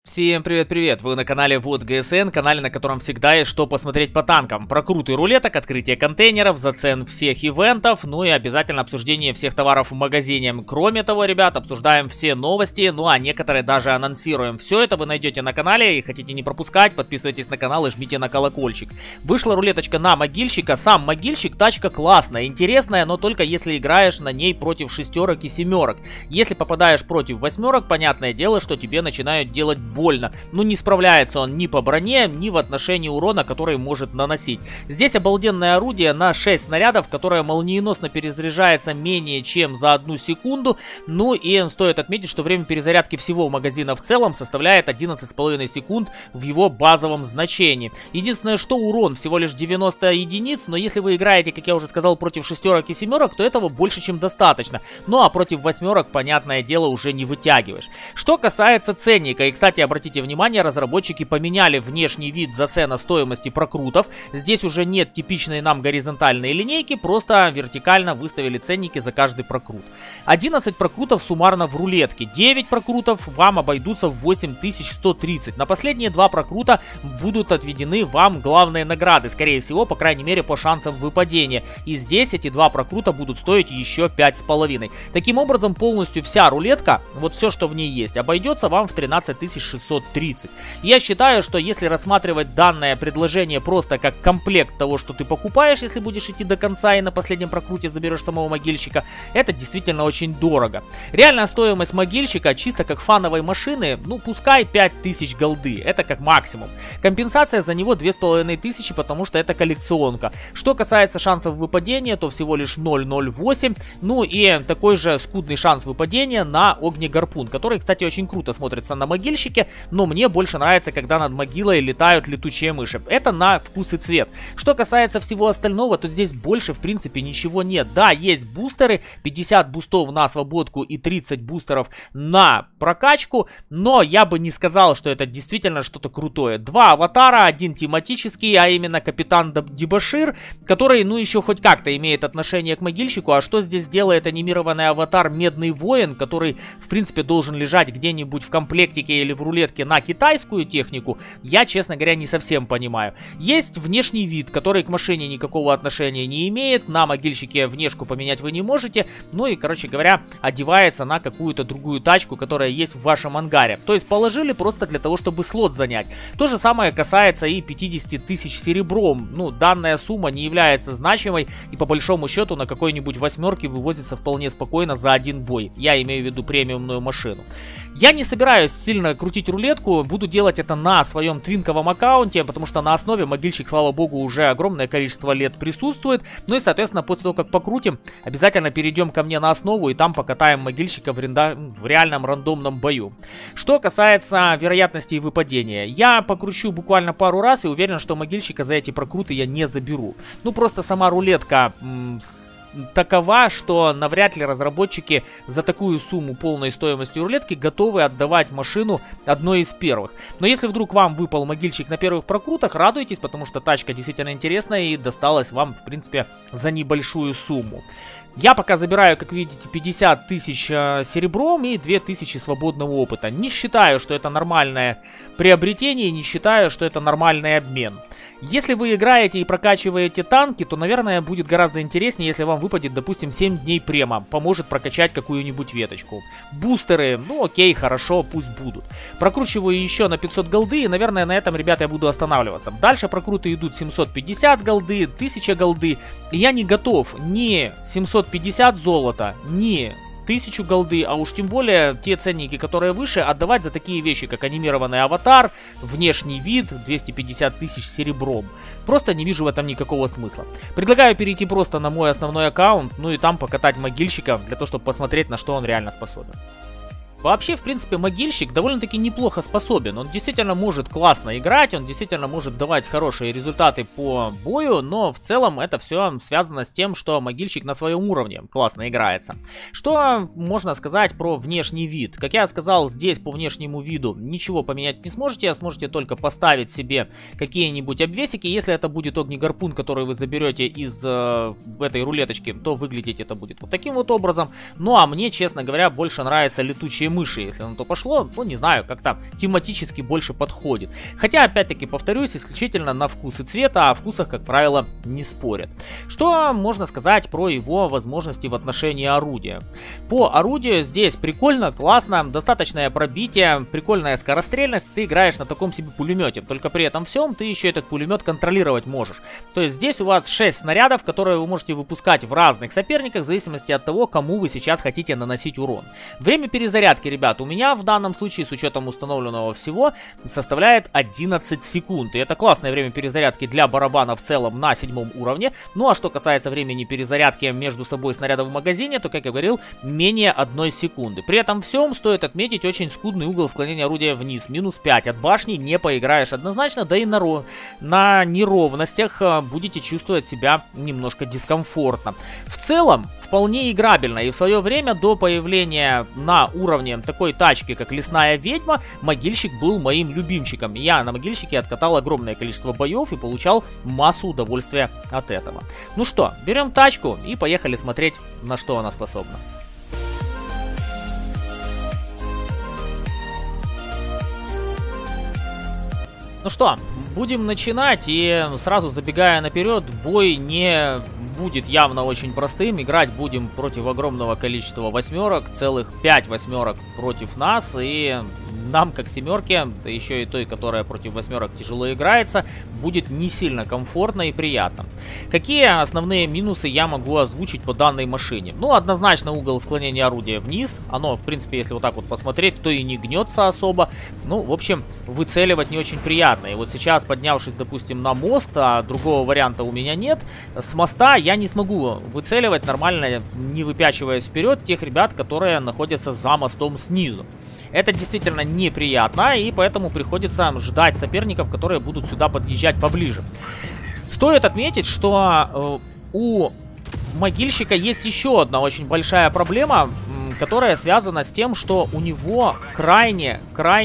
Всем привет-привет! Вы на канале Вот ГСН, канале, на котором всегда есть что посмотреть по танкам. Прокруты рулеток, открытие контейнеров, зацен всех ивентов, ну и обязательно обсуждение всех товаров в магазине. Кроме того, ребят, обсуждаем все новости, ну а некоторые даже анонсируем. Все это вы найдете на канале, и хотите не пропускать, подписывайтесь на канал и жмите на колокольчик. Вышла рулеточка на могильщика. Сам могильщик, тачка классная, интересная, но только если играешь на ней против шестерок и семерок. Если попадаешь против восьмерок, понятное дело, что тебе начинают делать больно. Ну, не справляется он ни по броне, ни в отношении урона, который может наносить. Здесь обалденное орудие на 6 снарядов, которое молниеносно перезаряжается менее чем за 1 секунду. Ну и стоит отметить, что время перезарядки всего магазина в целом составляет 11,5 секунд в его базовом значении. Единственное, что урон всего лишь 90 единиц, но если вы играете, как я уже сказал, против шестерок и семерок, то этого больше чем достаточно. Ну а против восьмерок, понятное дело, уже не вытягиваешь. Что касается ценника, и, кстати, обратите внимание, разработчики поменяли внешний вид зацена стоимости прокрутов. Здесь уже нет типичной нам горизонтальной линейки, просто вертикально выставили ценники за каждый прокрут. 11 прокрутов суммарно в рулетке, 9 прокрутов вам обойдутся в 8130. На последние 2 прокрута будут отведены вам главные награды, скорее всего, по крайней мере, по шансам выпадения. И здесь эти 2 прокрута будут стоить еще 5,5. Таким образом, полностью вся рулетка, вот все, что в ней есть, обойдется вам в 13630. Я считаю, что если рассматривать данное предложение просто как комплект того, что ты покупаешь, если будешь идти до конца и на последнем прокруте заберешь самого могильщика, это действительно очень дорого. Реальная стоимость могильщика, чисто как фановой машины, ну пускай 5000 голды, это как максимум. Компенсация за него 2500, потому что это коллекционка. Что касается шансов выпадения, то всего лишь 0,08. Ну и такой же скудный шанс выпадения на огнегарпун, который, кстати, очень круто смотрится на могильщике, но мне больше нравится, когда над могилой летают летучие мыши. Это на вкус и цвет. Что касается всего остального, то здесь больше, в принципе, ничего нет. Да, есть бустеры, 50 бустов на свободку и 30 бустеров на прокачку, но я бы не сказал, что это действительно что-то крутое. 2 аватара, 1 тематический, а именно Капитан Дебошир, который, ну, еще хоть как-то имеет отношение к могильщику. А что здесь делает анимированный аватар Медный Воин, который, в принципе, должен лежать где-нибудь в комплектике или в рулетке на китайскую технику, я, честно говоря, не совсем понимаю. Есть внешний вид, который к машине никакого отношения не имеет, на могильщике внешку поменять вы не можете, ну и, короче говоря, одевается на какую-то другую тачку, которая есть в вашем ангаре. То есть положили просто для того, чтобы слот занять. То же самое касается и 50 тысяч серебром. Ну, данная сумма не является значимой и по большому счету на какой-нибудь восьмерке вывозится вполне спокойно за один бой. Я имею в виду премиумную машину. Я не собираюсь сильно крутить рулетку, буду делать это на своем твинковом аккаунте, потому что на основе могильщик, слава богу, уже огромное количество лет присутствует. Ну и, соответственно, после того, как покрутим, обязательно перейдем ко мне на основу и там покатаем могильщика в реальном рандомном бою. Что касается вероятности выпадения, я покручу буквально пару раз и уверен, что могильщика за эти прокруты я не заберу. Ну, просто сама рулетка такова, что навряд ли разработчики за такую сумму полной стоимости рулетки готовы отдавать машину одной из первых. Но если вдруг вам выпал могильщик на первых прокрутах, радуйтесь, потому что тачка действительно интересная и досталась вам, в принципе, за небольшую сумму. Я пока забираю, как видите, 50 тысяч серебром и 2000 свободного опыта. Не считаю, что это нормальное приобретение, не считаю, что это нормальный обмен. Если вы играете и прокачиваете танки, то, наверное, будет гораздо интереснее, если вам выпадет, допустим, 7 дней према. Поможет прокачать какую-нибудь веточку. Бустеры, ну окей, хорошо, пусть будут. Прокручиваю еще на 500 голды, и, наверное, на этом, ребята, я буду останавливаться. Дальше прокруты идут 750 голды, 1000 голды. И я не готов ни 750 золота, ни 1000 голды, а уж тем более те ценники, которые выше, отдавать за такие вещи, как анимированный аватар, внешний вид, 250 тысяч серебром. Просто не вижу в этом никакого смысла. Предлагаю перейти просто на мой основной аккаунт, ну и там покатать могильщика, для того, чтобы посмотреть, на что он реально способен. Вообще, в принципе, могильщик довольно-таки неплохо способен. Он действительно может классно играть, он действительно может давать хорошие результаты по бою, но в целом это все связано с тем, что могильщик на своем уровне классно играется. Что можно сказать про внешний вид? Как я сказал, здесь по внешнему виду ничего поменять не сможете, а сможете только поставить себе какие-нибудь обвесики. Если это будет огнегарпун, который вы заберете из этой рулеточки, то выглядеть это будет вот таким вот образом. Ну а мне, честно говоря, больше нравятся летучие клавиатуре мыши, если на то пошло, ну, не знаю, как-то тематически больше подходит. Хотя, опять-таки, повторюсь, исключительно на вкус и цвет, а о вкусах, как правило, не спорят. Что можно сказать про его возможности в отношении орудия? По орудию здесь прикольно, классно, достаточное пробитие, прикольная скорострельность, ты играешь на таком себе пулемете, только при этом всем ты еще этот пулемет контролировать можешь. То есть здесь у вас 6 снарядов, которые вы можете выпускать в разных соперниках, в зависимости от того, кому вы сейчас хотите наносить урон. Время перезарядки, ребят, у меня в данном случае с учетом установленного всего составляет 11 секунд. И это классное время перезарядки для барабана в целом на 7 уровне. Ну а что касается времени перезарядки между собой снарядов в магазине, то, как я говорил, менее 1 секунды. При этом всем стоит отметить очень скудный угол склонения орудия вниз, минус 5. От башни не поиграешь однозначно, да и на неровностях будете чувствовать себя немножко дискомфортно. В целом, вполне играбельно, и в свое время до появления на уровне такой тачки, как Лесная Ведьма, Могильщик был моим любимчиком. Я на Могильщике откатал огромное количество боев и получал массу удовольствия от этого. Ну что, берем тачку и поехали смотреть, на что она способна. Ну что, будем начинать, и сразу забегая наперед, бой не будет явно очень простым. Играть будем против огромного количества восьмерок, целых 5 восьмерок против нас, и нам, как семерке, да еще и той, которая против восьмерок тяжело играется, будет не сильно комфортно и приятно. Какие основные минусы я могу озвучить по данной машине? Ну, однозначно угол склонения орудия вниз. Оно, в принципе, если вот так вот посмотреть, то и не гнется особо. Ну, в общем, выцеливать не очень приятно. И вот сейчас, поднявшись, допустим, на мост, а другого варианта у меня нет, с моста я не смогу выцеливать нормально, не выпячиваясь вперед, тех ребят, которые находятся за мостом снизу. Это действительно неприятно, и поэтому приходится ждать соперников, которые будут сюда подъезжать поближе. Стоит отметить, что у Могильщика есть еще одна очень большая проблема, которая связана с тем, что у него крайне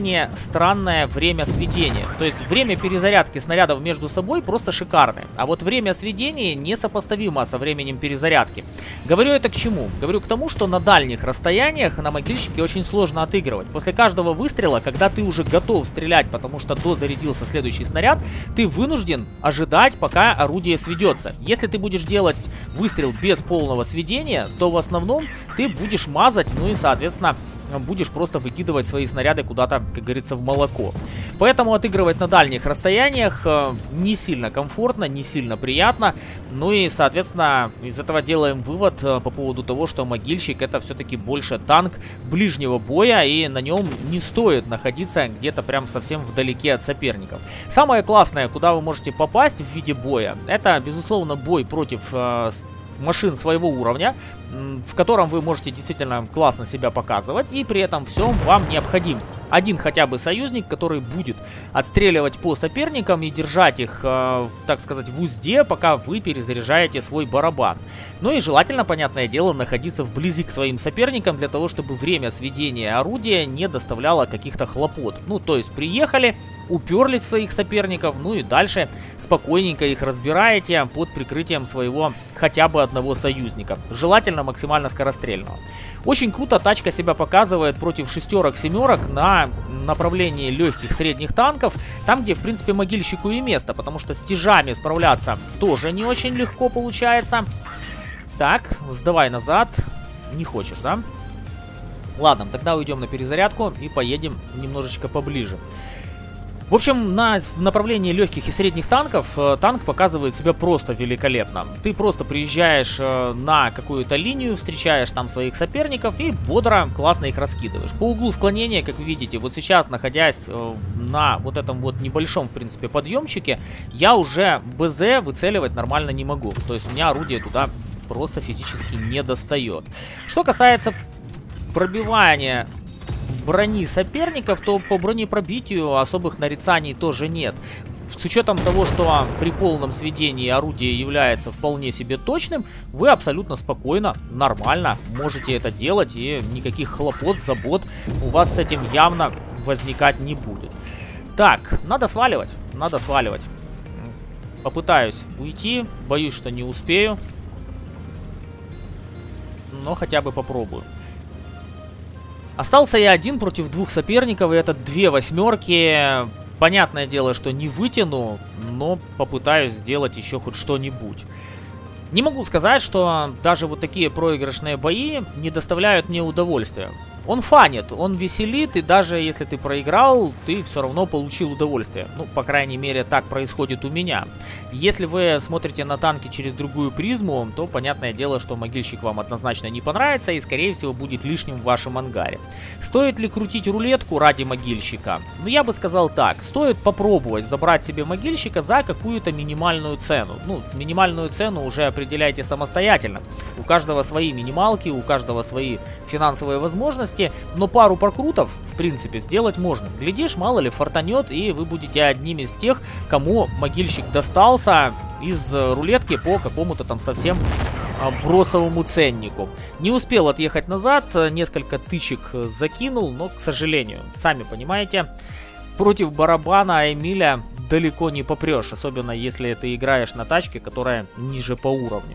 странное время сведения. То есть время перезарядки снарядов между собой просто шикарное. А вот время сведения несопоставимо со временем перезарядки. Говорю это к чему? Говорю к тому, что на дальних расстояниях на Могильщике очень сложно отыгрывать. После каждого выстрела, когда ты уже готов стрелять, потому что дозарядился следующий снаряд, ты вынужден ожидать, пока орудие сведется. Если ты будешь делать выстрел без полного сведения, то в основном ты будешь мазать, ну и, соответственно, будешь просто выкидывать свои снаряды куда-то, как говорится, в молоко. Поэтому отыгрывать на дальних расстояниях не сильно комфортно, не сильно приятно. Ну и, соответственно, из этого делаем вывод по поводу того, что Могильщик — это все-таки больше танк ближнего боя, и на нем не стоит находиться где-то прям совсем вдалеке от соперников. Самое классное, куда вы можете попасть в виде боя, это, безусловно, бой против машин своего уровня, в котором вы можете действительно классно себя показывать, и при этом всем вам необходим один хотя бы союзник, который будет отстреливать по соперникам и держать их, так сказать, в узде, пока вы перезаряжаете свой барабан. Ну и желательно, понятное дело, находиться вблизи к своим соперникам, для того, чтобы время сведения орудия не доставляло каких-то хлопот. Ну, то есть приехали, уперлись в своих соперников, ну и дальше спокойненько их разбираете под прикрытием своего хотя бы одного союзника. Желательно максимально скорострельного. Очень круто тачка себя показывает против шестерок-семерок на направлении легких средних танков, там, где, в принципе, Могильщику и место, потому что с тяжами справляться тоже не очень легко получается. Так, сдавай назад. Не хочешь, да? Ладно, тогда уйдем на перезарядку и поедем немножечко поближе. В общем, на направлении легких и средних танков танк показывает себя просто великолепно. Ты просто приезжаешь на какую-то линию, встречаешь там своих соперников и бодро, классно их раскидываешь. По углу склонения, как вы видите, вот сейчас, находясь на вот этом вот небольшом, в принципе, подъемчике, я уже БЗ выцеливать нормально не могу. То есть у меня орудие туда просто физически не достает. Что касается пробивания брони соперников, то по бронепробитию особых нарицаний тоже нет. С учетом того, что при полном сведении орудие является вполне себе точным, вы абсолютно спокойно, нормально можете это делать, и никаких хлопот, забот у вас с этим явно возникать не будет. Так, надо сваливать, надо сваливать. Попытаюсь уйти, боюсь, что не успею, но хотя бы попробую. Остался я один против двух соперников, и это две восьмерки. Понятное дело, что не вытяну, но попытаюсь сделать еще хоть что-нибудь. Не могу сказать, что даже вот такие проигрышные бои не доставляют мне удовольствия. Он фанит, он веселит, и даже если ты проиграл, ты все равно получил удовольствие. Ну, по крайней мере, так происходит у меня. Если вы смотрите на танки через другую призму, то понятное дело, что могильщик вам однозначно не понравится и, скорее всего, будет лишним в вашем ангаре. Стоит ли крутить рулетку ради могильщика? Ну, я бы сказал так. Стоит попробовать забрать себе могильщика за какую-то минимальную цену. Ну, минимальную цену уже определяйте самостоятельно. У каждого свои минималки, у каждого свои финансовые возможности. Но пару прокрутов, в принципе, сделать можно. Глядишь, мало ли, фартанет, и вы будете одним из тех, кому могильщик достался из рулетки по какому-то там совсем бросовому ценнику. Не успел отъехать назад, несколько тычек закинул, но, к сожалению, сами понимаете, против барабана Эмиля далеко не попрешь, особенно если ты играешь на тачке, которая ниже по уровню.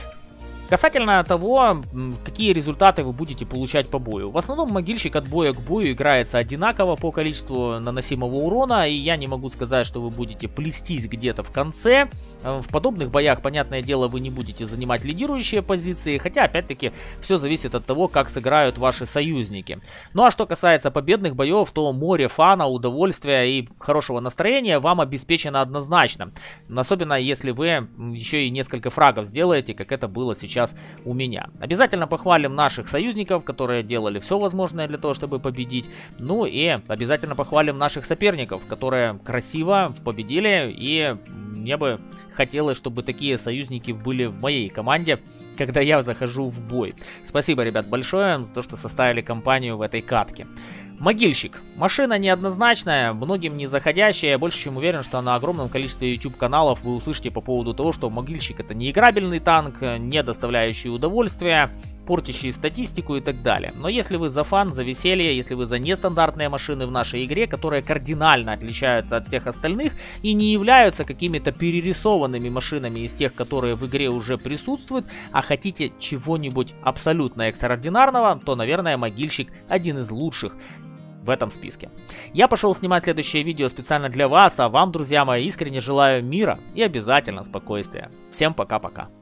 Касательно того, какие результаты вы будете получать по бою. В основном могильщик от боя к бою играется одинаково по количеству наносимого урона, и я не могу сказать, что вы будете плестись где-то в конце. В подобных боях, понятное дело, вы не будете занимать лидирующие позиции, хотя, опять-таки, все зависит от того, как сыграют ваши союзники. Ну а что касается победных боев, то море фана, удовольствия и хорошего настроения вам обеспечено однозначно. Особенно если вы еще и несколько фрагов сделаете, как это было сейчас у меня. Обязательно похвалим наших союзников, которые делали все возможное для того, чтобы победить. Ну и обязательно похвалим наших соперников, которые красиво победили. И мне бы хотелось, чтобы такие союзники были в моей команде, когда я захожу в бой. Спасибо, ребят, большое за то, что составили компанию в этой катке. Могильщик. Машина неоднозначная, многим не заходящая. Я больше чем уверен, что на огромном количестве YouTube каналов вы услышите по поводу того, что могильщик это не играбельный танк, не доставляющий удовольствия, портящий статистику и так далее. Но если вы за фан, за веселье, если вы за нестандартные машины в нашей игре, которые кардинально отличаются от всех остальных и не являются какими-то перерисованными машинами из тех, которые в игре уже присутствуют, а хотите чего-нибудь абсолютно экстраординарного, то, наверное, могильщик один из лучших в этом списке. Я пошел снимать следующее видео специально для вас, а вам, друзья мои, искренне желаю мира и обязательно спокойствия. Всем пока-пока.